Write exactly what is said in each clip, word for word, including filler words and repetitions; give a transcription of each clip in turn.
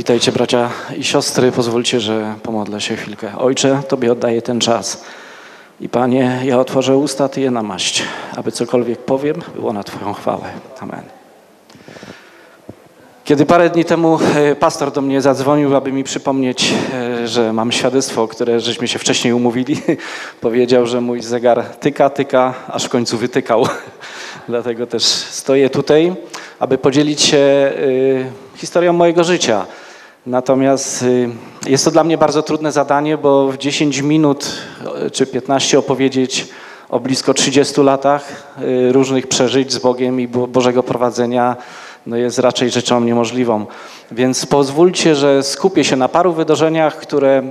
Witajcie bracia i siostry, pozwólcie, że pomodlę się chwilkę. Ojcze, Tobie oddaję ten czas i Panie, ja otworzę usta, Ty je namaść, aby cokolwiek powiem, było na Twoją chwałę. Amen. Kiedy parę dni temu pastor do mnie zadzwonił, aby mi przypomnieć, że mam świadectwo, które żeśmy się wcześniej umówili, powiedział, że mój zegar tyka, tyka, aż w końcu wytykał. Dlatego też stoję tutaj, aby podzielić się historią mojego życia. Natomiast jest to dla mnie bardzo trudne zadanie, bo w dziesięć minut czy piętnaście opowiedzieć o blisko trzydziestu latach różnych przeżyć z Bogiem i Bożego prowadzenia no jest raczej rzeczą niemożliwą. Więc pozwólcie, że skupię się na paru wydarzeniach, które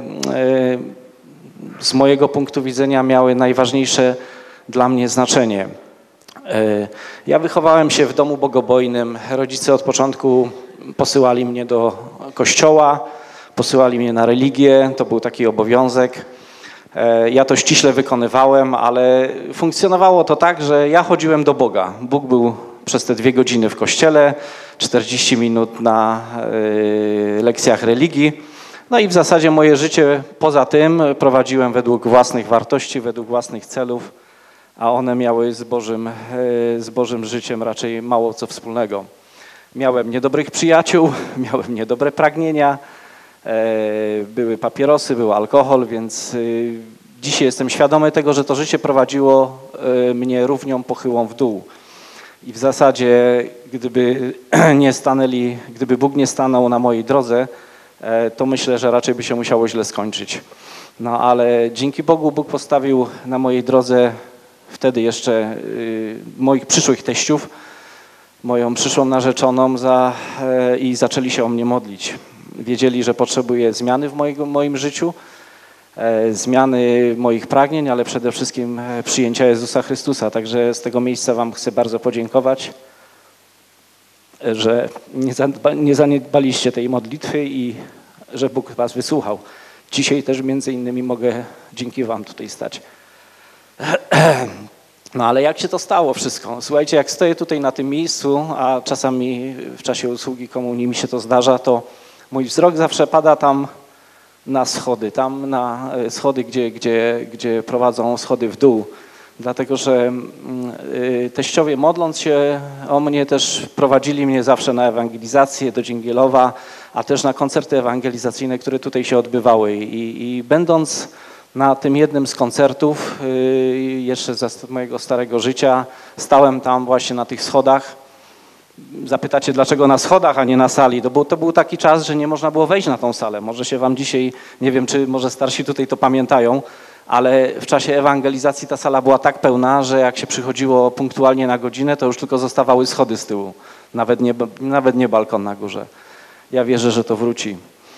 z mojego punktu widzenia miały najważniejsze dla mnie znaczenie. Ja wychowałem się w domu bogobojnym. Rodzice od początku posyłali mnie do kościoła, posyłali mnie na religię, to był taki obowiązek. Ja to ściśle wykonywałem, ale funkcjonowało to tak, że ja chodziłem do Boga. Bóg był przez te dwie godziny w kościele, czterdzieści minut na lekcjach religii. No i w zasadzie moje życie poza tym prowadziłem według własnych wartości, według własnych celów, a one miały z Bożym, z Bożym życiem raczej mało co wspólnego. Miałem niedobrych przyjaciół, miałem niedobre pragnienia, były papierosy, był alkohol, więc dzisiaj jestem świadomy tego, że to życie prowadziło mnie równią pochyłą w dół. I w zasadzie, gdyby nie stanęli, gdyby Bóg nie stanął na mojej drodze, to myślę, że raczej by się musiało źle skończyć. No ale dzięki Bogu Bóg postawił na mojej drodze wtedy jeszcze moich przyszłych teściów, moją przyszłą narzeczoną za, i zaczęli się o mnie modlić. Wiedzieli, że potrzebuję zmiany w moim, moim życiu, zmiany moich pragnień, ale przede wszystkim przyjęcia Jezusa Chrystusa. Także z tego miejsca wam chcę bardzo podziękować, że nie, zadba, nie zaniedbaliście tej modlitwy i że Bóg was wysłuchał. Dzisiaj też między innymi mogę dzięki wam tutaj stać. No ale jak się to stało wszystko? Słuchajcie, jak stoję tutaj na tym miejscu, a czasami w czasie usługi komunii mi się to zdarza, to mój wzrok zawsze pada tam na schody, tam na schody, gdzie, gdzie, gdzie prowadzą schody w dół. Dlatego, że teściowie modląc się o mnie też prowadzili mnie zawsze na ewangelizację do Dzięgielowa, a też na koncerty ewangelizacyjne, które tutaj się odbywały. I, i będąc na tym jednym z koncertów, jeszcze za mojego starego życia, stałem tam właśnie na tych schodach. Zapytacie, dlaczego na schodach, a nie na sali? To był, to był taki czas, że nie można było wejść na tą salę. Może się wam dzisiaj, nie wiem, czy może starsi tutaj to pamiętają, ale w czasie ewangelizacji ta sala była tak pełna, że jak się przychodziło punktualnie na godzinę, to już tylko zostawały schody z tyłu. Nawet nie, nawet nie balkon na górze. Ja wierzę, że to wróci.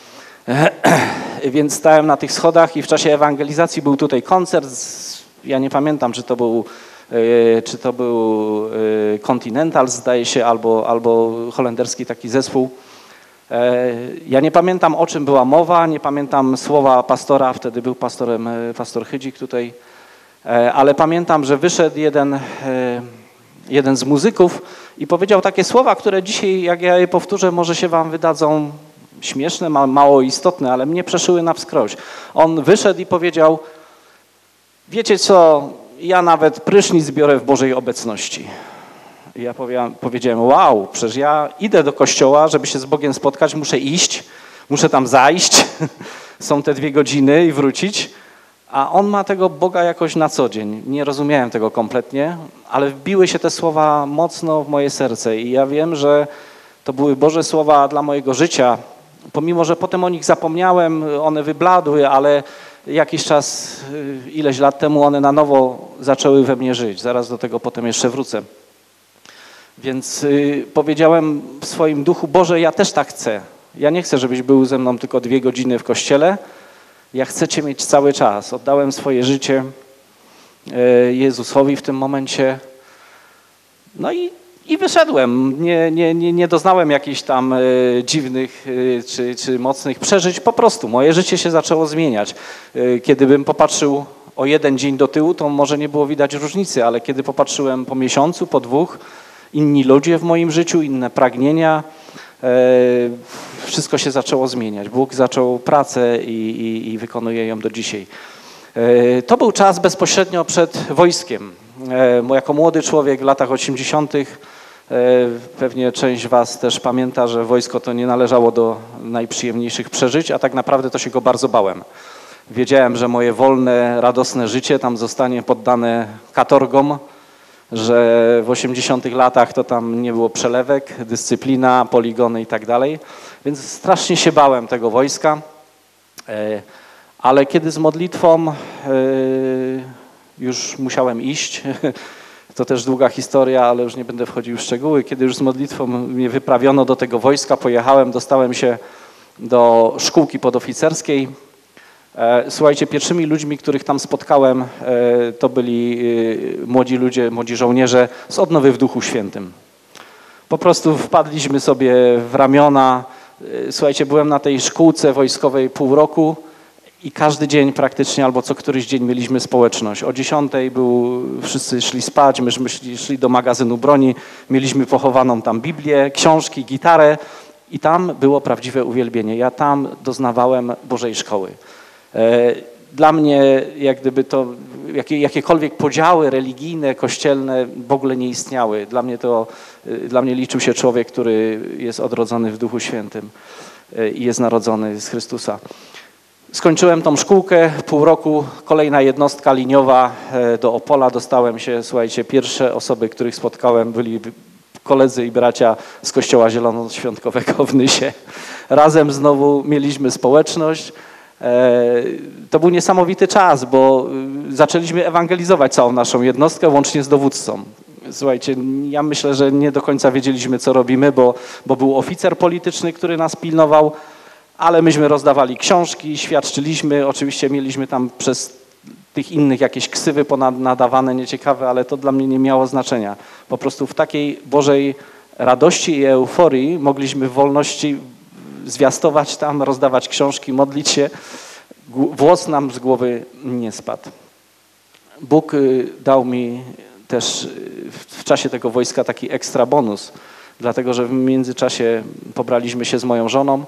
Więc stałem na tych schodach i w czasie ewangelizacji był tutaj koncert. Ja nie pamiętam, czy to był, czy to był Continental, zdaje się, albo, albo holenderski taki zespół. Ja nie pamiętam, o czym była mowa, nie pamiętam słowa pastora, wtedy był pastorem pastor Chydzik tutaj, ale pamiętam, że wyszedł jeden, jeden z muzyków i powiedział takie słowa, które dzisiaj, jak ja je powtórzę, może się wam wydadzą śmieszne, mało istotne, ale mnie przeszyły na wskroś. On wyszedł i powiedział: wiecie co, ja nawet prysznic biorę w Bożej obecności. I ja powiedziałem: wow, przecież ja idę do kościoła, żeby się z Bogiem spotkać, muszę iść, muszę tam zajść, są te dwie godziny i wrócić, a on ma tego Boga jakoś na co dzień. Nie rozumiałem tego kompletnie, ale wbiły się te słowa mocno w moje serce i ja wiem, że to były Boże słowa dla mojego życia. Pomimo, że potem o nich zapomniałem, one wybladły, ale jakiś czas, ileś lat temu one na nowo zaczęły we mnie żyć. Zaraz do tego potem jeszcze wrócę. Więc y, powiedziałem w swoim duchu: Boże, ja też tak chcę. Ja nie chcę, żebyś był ze mną tylko dwie godziny w kościele. Ja chcę Cię mieć cały czas. Oddałem swoje życie y, Jezusowi w tym momencie. No i I wyszedłem. Nie, nie, nie, nie doznałem jakichś tam y, dziwnych y, czy, czy mocnych przeżyć. Po prostu moje życie się zaczęło zmieniać. Y, kiedy bym popatrzył o jeden dzień do tyłu, to może nie było widać różnicy, ale kiedy popatrzyłem po miesiącu, po dwóch, inni ludzie w moim życiu, inne pragnienia, wszystko się zaczęło zmieniać. Bóg zaczął pracę i, i, i wykonuje ją do dzisiaj. To był czas bezpośrednio przed wojskiem. Jako młody człowiek w latach osiemdziesiątych pewnie część was też pamięta, że wojsko to nie należało do najprzyjemniejszych przeżyć, a tak naprawdę to się go bardzo bałem. Wiedziałem, że moje wolne, radosne życie tam zostanie poddane katorgom, że w osiemdziesiątych latach to tam nie było przelewek, dyscyplina, poligony i tak dalej. Więc strasznie się bałem tego wojska. Ale kiedy z modlitwą już musiałem iść, to też długa historia, ale już nie będę wchodził w szczegóły. Kiedy już z modlitwą mnie wyprawiono do tego wojska, pojechałem, dostałem się do szkółki podoficerskiej. Słuchajcie, pierwszymi ludźmi, których tam spotkałem, to byli młodzi ludzie, młodzi żołnierze z odnowy w Duchu Świętym. Po prostu wpadliśmy sobie w ramiona. Słuchajcie, byłem na tej szkółce wojskowej pół roku i każdy dzień praktycznie, albo co któryś dzień mieliśmy społeczność. O dziesiątej był, wszyscy szli spać, myśmy szli, szli do magazynu broni, mieliśmy pochowaną tam Biblię, książki, gitarę i tam było prawdziwe uwielbienie. Ja tam doznawałem Bożej szkoły. Dla mnie jak gdyby to jakie, jakiekolwiek podziały religijne, kościelne w ogóle nie istniały. Dla mnie to, dla mnie liczył się człowiek, który jest odrodzony w Duchu Świętym i jest narodzony z Chrystusa. Skończyłem tą szkółkę, pół roku, kolejna jednostka liniowa do Opola. Dostałem się, słuchajcie, pierwsze osoby, których spotkałem, byli koledzy i bracia z Kościoła Zielonoświątkowego w Nysie. Razem znowu mieliśmy społeczność. To był niesamowity czas, bo zaczęliśmy ewangelizować całą naszą jednostkę, łącznie z dowódcą. Słuchajcie, ja myślę, że nie do końca wiedzieliśmy, co robimy, bo, bo był oficer polityczny, który nas pilnował, ale myśmy rozdawali książki, świadczyliśmy, oczywiście mieliśmy tam przez tych innych jakieś ksywy ponadawane, nieciekawe, ale to dla mnie nie miało znaczenia. Po prostu w takiej Bożej radości i euforii mogliśmy w wolności zwiastować tam, rozdawać książki, modlić się. Włos nam z głowy nie spadł. Bóg dał mi też w czasie tego wojska taki ekstra bonus, dlatego że w międzyczasie pobraliśmy się z moją żoną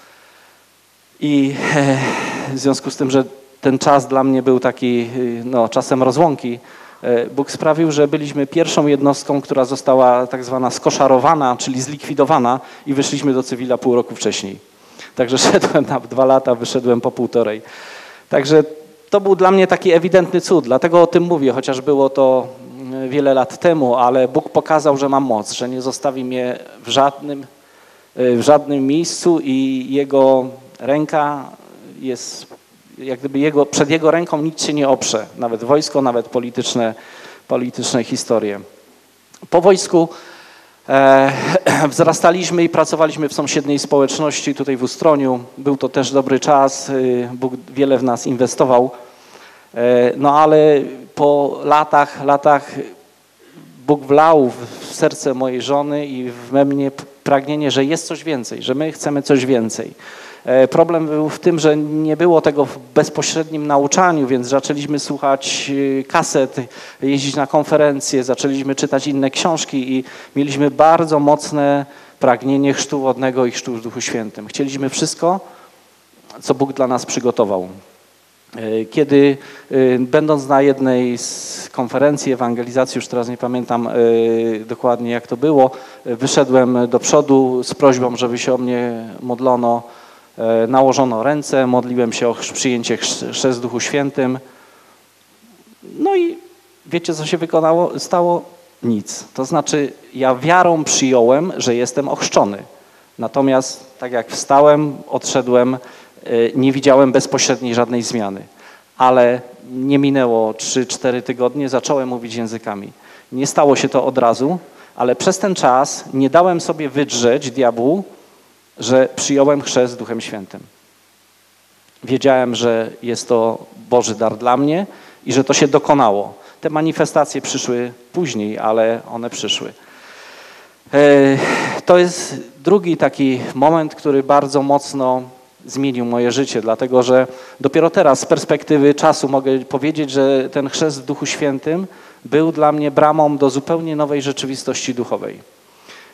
i w związku z tym, że ten czas dla mnie był taki no, czasem rozłąki, Bóg sprawił, że byliśmy pierwszą jednostką, która została tak zwana skoszarowana, czyli zlikwidowana i wyszliśmy do cywila pół roku wcześniej. Także szedłem na dwa lata, wyszedłem po półtorej. Także to był dla mnie taki ewidentny cud, dlatego o tym mówię, chociaż było to wiele lat temu, ale Bóg pokazał, że mam moc, że nie zostawi mnie w żadnym, w żadnym miejscu i Jego ręka jest, jak gdyby jego, przed Jego ręką nic się nie oprze, nawet wojsko, nawet polityczne, polityczne historie. Po wojsku e, wzrastaliśmy i pracowaliśmy w sąsiedniej społeczności tutaj w Ustroniu. Był to też dobry czas, Bóg wiele w nas inwestował, e, no ale po latach, latach Bóg wlał w serce mojej żony i w mnie pragnienie, że jest coś więcej, że my chcemy coś więcej. Problem był w tym, że nie było tego w bezpośrednim nauczaniu, więc zaczęliśmy słuchać kaset, jeździć na konferencje, zaczęliśmy czytać inne książki i mieliśmy bardzo mocne pragnienie chrztu wodnego i chrztu w Duchu Świętym. Chcieliśmy wszystko, co Bóg dla nas przygotował. Kiedy będąc na jednej z konferencji ewangelizacji, już teraz nie pamiętam dokładnie jak to było, wyszedłem do przodu z prośbą, żeby się o mnie modlono, nałożono ręce, modliłem się o przyjęcie chrztu w Duchu Świętym. No i wiecie, co się wykonało? Stało? Nic. To znaczy ja wiarą przyjąłem, że jestem ochrzczony. Natomiast tak jak wstałem, odszedłem, nie widziałem bezpośredniej żadnej zmiany. Ale nie minęło trzy cztery tygodnie, zacząłem mówić językami. Nie stało się to od razu, ale przez ten czas nie dałem sobie wydrzeć diabłu, że przyjąłem chrzest Duchem Świętym. Wiedziałem, że jest to Boży dar dla mnie i że to się dokonało. Te manifestacje przyszły później, ale one przyszły. To jest drugi taki moment, który bardzo mocno zmienił moje życie, dlatego że dopiero teraz z perspektywy czasu mogę powiedzieć, że ten chrzest w Duchu Świętym był dla mnie bramą do zupełnie nowej rzeczywistości duchowej.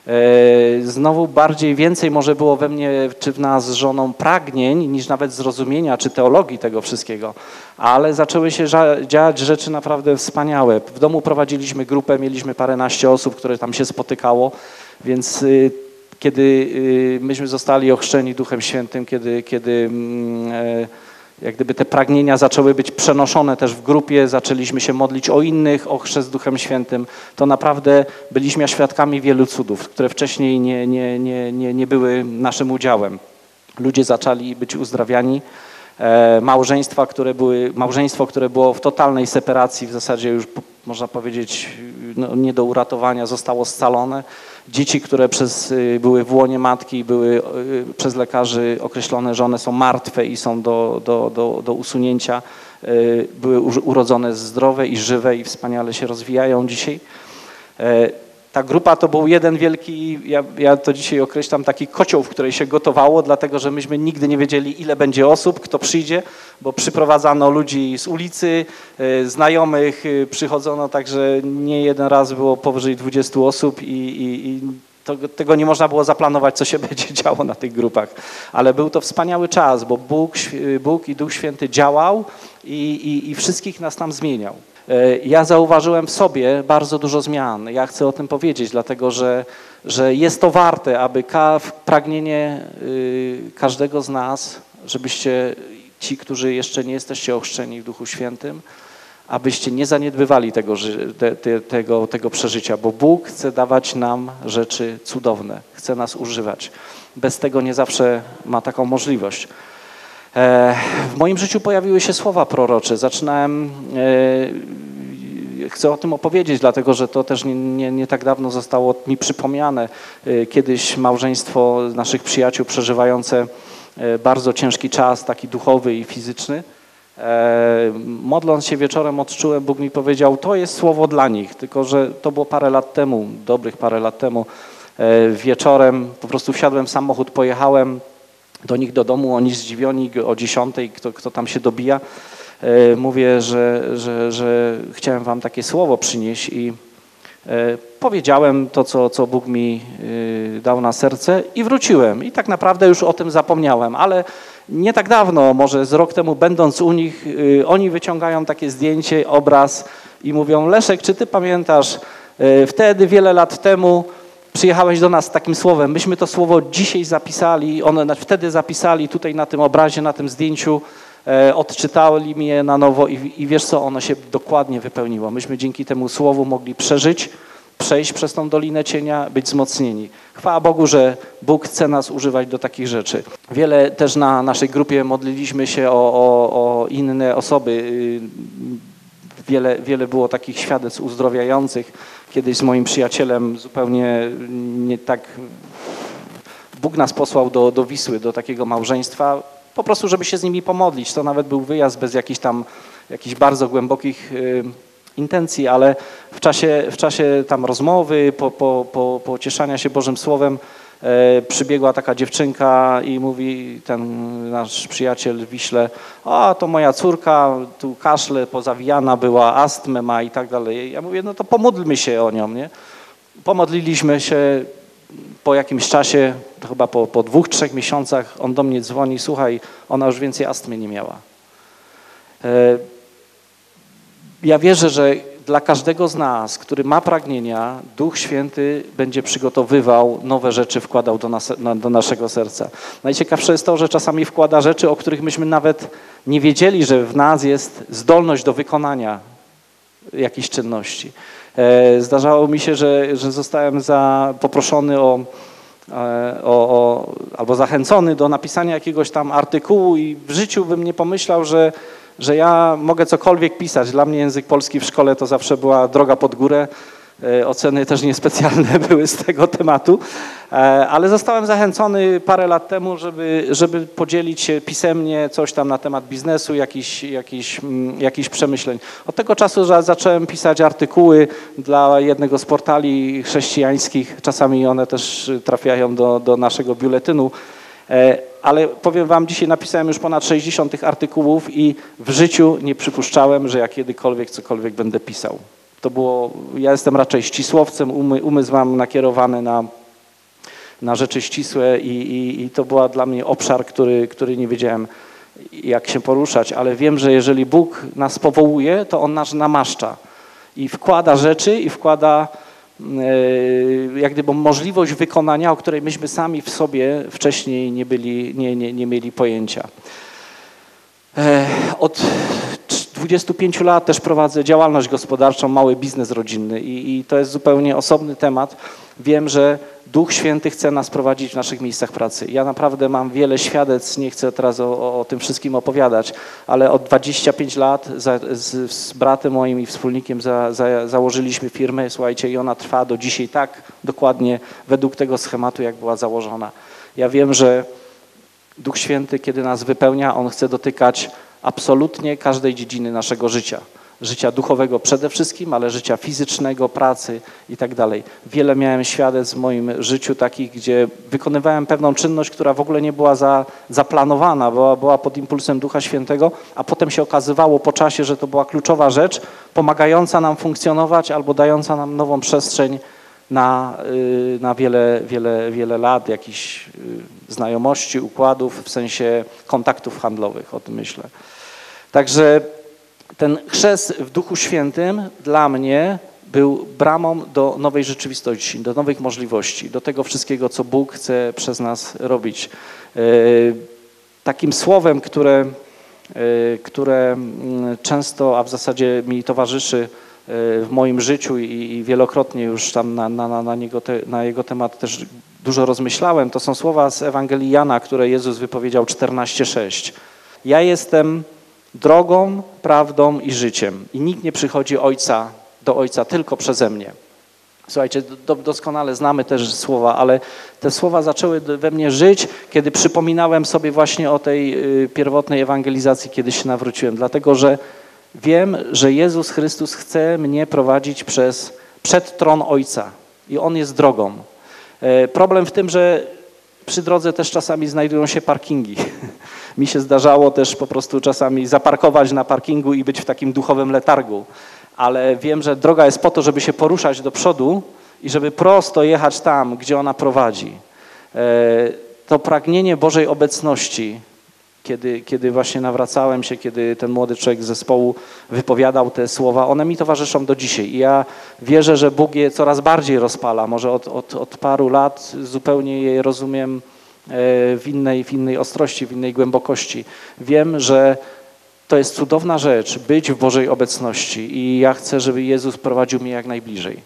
Znowu bardziej, więcej może było we mnie czy w nas z żoną pragnień niż nawet zrozumienia czy teologii tego wszystkiego, ale zaczęły się dziać rzeczy naprawdę wspaniałe. W domu prowadziliśmy grupę, mieliśmy paręnaście osób, które tam się spotykało, więc kiedy myśmy zostali ochrzczeni Duchem Świętym, kiedy, kiedy jak gdyby te pragnienia zaczęły być przenoszone też w grupie, zaczęliśmy się modlić o innych, o chrzest Duchem Świętym, to naprawdę byliśmy świadkami wielu cudów, które wcześniej nie, nie, nie, nie, nie były naszym udziałem. Ludzie zaczęli być uzdrawiani, e, małżeństwa, które były, małżeństwo, które było w totalnej separacji, w zasadzie już można powiedzieć no, nie do uratowania, zostało scalone. Dzieci, które przez, były w łonie matki, były przez lekarzy określone, że one są martwe i są do, do, do, do usunięcia, były urodzone zdrowe i żywe i wspaniale się rozwijają dzisiaj. Ta grupa to był jeden wielki, ja, ja to dzisiaj określam, taki kocioł, w której się gotowało, dlatego że myśmy nigdy nie wiedzieli, ile będzie osób, kto przyjdzie, bo przyprowadzano ludzi z ulicy, znajomych, przychodzono, także nie jeden raz było powyżej dwudziestu osób i, i, i to, tego nie można było zaplanować, co się będzie działo na tych grupach. Ale był to wspaniały czas, bo Bóg, Bóg i Duch Święty działał i, i, i wszystkich nas tam zmieniał. Ja zauważyłem w sobie bardzo dużo zmian. Ja chcę o tym powiedzieć, dlatego że, że jest to warte, aby ka pragnienie każdego z nas, żebyście ci, którzy jeszcze nie jesteście ochrzczeni w Duchu Świętym, abyście nie zaniedbywali tego, te, te, tego, tego przeżycia, bo Bóg chce dawać nam rzeczy cudowne, chce nas używać. Bez tego nie zawsze ma taką możliwość. W moim życiu pojawiły się słowa prorocze. Zaczynałem, chcę o tym opowiedzieć, dlatego że to też nie, nie, nie tak dawno zostało mi przypomniane. Kiedyś małżeństwo naszych przyjaciół przeżywające bardzo ciężki czas, taki duchowy i fizyczny. Modląc się wieczorem odczułem, Bóg mi powiedział, to jest słowo dla nich, tylko że to było parę lat temu, dobrych parę lat temu. Wieczorem po prostu wsiadłem w samochód, pojechałem do nich do domu, oni zdziwioni o dziesiątej, kto, kto tam się dobija. E, mówię, że, że, że chciałem wam takie słowo przynieść i e, powiedziałem to, co, co Bóg mi e, dał na serce i wróciłem. I tak naprawdę już o tym zapomniałem, ale nie tak dawno, może z rok temu będąc u nich, e, oni wyciągają takie zdjęcie, obraz i mówią, Leszek, czy ty pamiętasz, e, wtedy wiele lat temu przyjechałeś do nas z takim słowem. Myśmy to słowo dzisiaj zapisali, one wtedy zapisali tutaj na tym obrazie, na tym zdjęciu, e, odczytali mi je na nowo i, i wiesz co, ono się dokładnie wypełniło. Myśmy dzięki temu słowu mogli przeżyć, przejść przez tą Dolinę Cienia, być wzmocnieni. Chwała Bogu, że Bóg chce nas używać do takich rzeczy. Wiele też na naszej grupie modliliśmy się o, o, o inne osoby. Wiele, wiele było takich świadectw uzdrowiających. Kiedyś z moim przyjacielem zupełnie nie tak Bóg nas posłał do, do Wisły, do takiego małżeństwa, po prostu, żeby się z nimi pomodlić. To nawet był wyjazd bez jakichś tam jakichś bardzo głębokich y, intencji, ale w czasie, w czasie tam rozmowy, po, po, po, pocieszania się Bożym Słowem e, przybiegła taka dziewczynka i mówi ten nasz przyjaciel w Wiśle, a to moja córka, tu kaszle, pozawijana była, astmę ma i tak dalej. Ja mówię, no to pomódlmy się o nią, nie? Pomodliliśmy się po jakimś czasie, to chyba po, po dwóch, trzech miesiącach on do mnie dzwoni, słuchaj, ona już więcej astmy nie miała. E, Ja wierzę, że dla każdego z nas, który ma pragnienia, Duch Święty będzie przygotowywał nowe rzeczy, wkładał do, nas, do naszego serca. Najciekawsze jest to, że czasami wkłada rzeczy, o których myśmy nawet nie wiedzieli, że w nas jest zdolność do wykonania jakichś czynności. Zdarzało mi się, że, że zostałem za, poproszony o, o, o, albo zachęcony do napisania jakiegoś tam artykułu i w życiu bym nie pomyślał, że że ja mogę cokolwiek pisać. Dla mnie język polski w szkole to zawsze była droga pod górę. Oceny też niespecjalne były z tego tematu, ale zostałem zachęcony parę lat temu, żeby, żeby podzielić się pisemnie coś tam na temat biznesu, jakichś jakiś, jakiś przemyśleń. Od tego czasu zacząłem pisać artykuły dla jednego z portali chrześcijańskich. Czasami one też trafiają do, do naszego biuletynu. Ale powiem wam, dzisiaj napisałem już ponad sześćdziesiąt tych artykułów i w życiu nie przypuszczałem, że ja kiedykolwiek cokolwiek będę pisał. To było, ja jestem raczej ścisłowcem, umy, umysł mam nakierowany na, na rzeczy ścisłe i, i, i to był dla mnie obszar, który, który nie wiedziałem, jak się poruszać, ale wiem, że jeżeli Bóg nas powołuje, to On nas namaszcza i wkłada rzeczy i wkłada yy, jak gdyby możliwość wykonania, o której myśmy sami w sobie wcześniej nie, byli, nie, nie, nie mieli pojęcia. Yy, od dwudziestu pięciu lat też prowadzę działalność gospodarczą, mały biznes rodzinny i, i to jest zupełnie osobny temat. Wiem, że Duch Święty chce nas prowadzić w naszych miejscach pracy. Ja naprawdę mam wiele świadectw, nie chcę teraz o, o tym wszystkim opowiadać, ale od dwudziestu pięciu lat za, z, z bratem moim i wspólnikiem za, za, założyliśmy firmę, słuchajcie, i ona trwa do dzisiaj tak dokładnie według tego schematu, jak była założona. Ja wiem, że Duch Święty, kiedy nas wypełnia, On chce dotykać absolutnie każdej dziedziny naszego życia. Życia duchowego przede wszystkim, ale życia fizycznego, pracy i tak dalej. Wiele miałem świadectw w moim życiu takich, gdzie wykonywałem pewną czynność, która w ogóle nie była za, zaplanowana, była, była pod impulsem Ducha Świętego, a potem się okazywało po czasie, że to była kluczowa rzecz, pomagająca nam funkcjonować albo dająca nam nową przestrzeń na, na wiele, wiele, wiele lat, jakichś znajomości, układów, w sensie kontaktów handlowych, o tym myślę. Także ten chrzest w Duchu Świętym dla mnie był bramą do nowej rzeczywistości, do nowych możliwości, do tego wszystkiego, co Bóg chce przez nas robić. Takim słowem, które, które często, a w zasadzie mi towarzyszy w moim życiu i wielokrotnie już tam na, na, na, niego te, na jego temat też dużo rozmyślałem, to są słowa z Ewangelii Jana, które Jezus wypowiedział czternaście sześć. Ja jestem drogą, prawdą i życiem i nikt nie przychodzi Ojca, do Ojca tylko przeze mnie. Słuchajcie, do, doskonale znamy też słowa, ale te słowa zaczęły we mnie żyć, kiedy przypominałem sobie właśnie o tej y, pierwotnej ewangelizacji, kiedy się nawróciłem, dlatego że wiem, że Jezus Chrystus chce mnie prowadzić przez, przed tron Ojca i On jest drogą. Y, problem w tym, że przy drodze też czasami znajdują się parkingi. Mi się zdarzało też po prostu czasami zaparkować na parkingu i być w takim duchowym letargu, ale wiem, że droga jest po to, żeby się poruszać do przodu i żeby prosto jechać tam, gdzie ona prowadzi. To pragnienie Bożej obecności, kiedy, kiedy właśnie nawracałem się, kiedy ten młody człowiek z zespołu wypowiadał te słowa, one mi towarzyszą do dzisiaj i ja wierzę, że Bóg je coraz bardziej rozpala. Może od, od, od paru lat zupełnie je rozumiem w innej, w innej ostrości, w innej głębokości. Wiem, że to jest cudowna rzecz, być w Bożej obecności i ja chcę, żeby Jezus prowadził mnie jak najbliżej,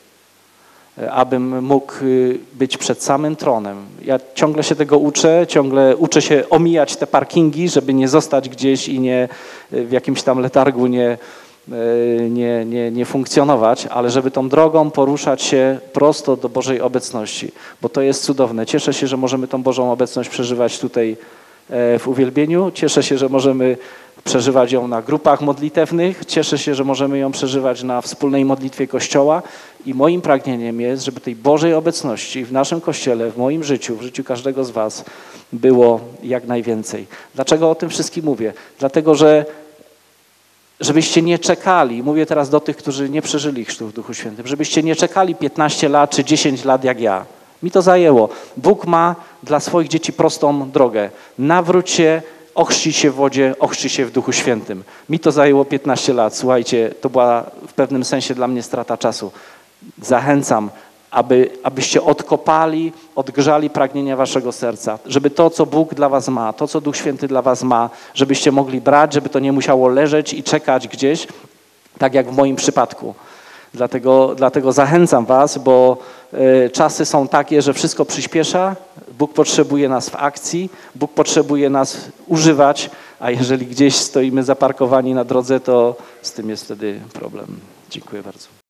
abym mógł być przed samym tronem. Ja ciągle się tego uczę, ciągle uczę się omijać te parkingi, żeby nie zostać gdzieś i nie w jakimś tam letargu nie, nie, nie, nie funkcjonować, ale żeby tą drogą poruszać się prosto do Bożej obecności, bo to jest cudowne. Cieszę się, że możemy tą Bożą obecność przeżywać tutaj w uwielbieniu. Cieszę się, że możemy przeżywać ją na grupach modlitewnych. Cieszę się, że możemy ją przeżywać na wspólnej modlitwie Kościoła i moim pragnieniem jest, żeby tej Bożej obecności w naszym Kościele, w moim życiu, w życiu każdego z was było jak najwięcej. Dlaczego o tym wszystkim mówię? Dlatego, że żebyście nie czekali, mówię teraz do tych, którzy nie przeżyli chrztu w Duchu Świętym, żebyście nie czekali piętnaście lat czy dziesięć lat jak ja. Mi to zajęło. Bóg ma dla swoich dzieci prostą drogę. Nawróć się, ochrzcić się w wodzie, ochrzcić się w Duchu Świętym. Mi to zajęło piętnaście lat. Słuchajcie, to była w pewnym sensie dla mnie strata czasu. Zachęcam, aby, abyście odkopali, odgrzali pragnienia waszego serca, żeby to, co Bóg dla was ma, to, co Duch Święty dla was ma, żebyście mogli brać, żeby to nie musiało leżeć i czekać gdzieś, tak jak w moim przypadku. Dlatego, dlatego zachęcam was, bo y, czasy są takie, że wszystko przyspiesza, Bóg potrzebuje nas w akcji, Bóg potrzebuje nas używać, a jeżeli gdzieś stoimy zaparkowani na drodze, to z tym jest wtedy problem. Dziękuję bardzo.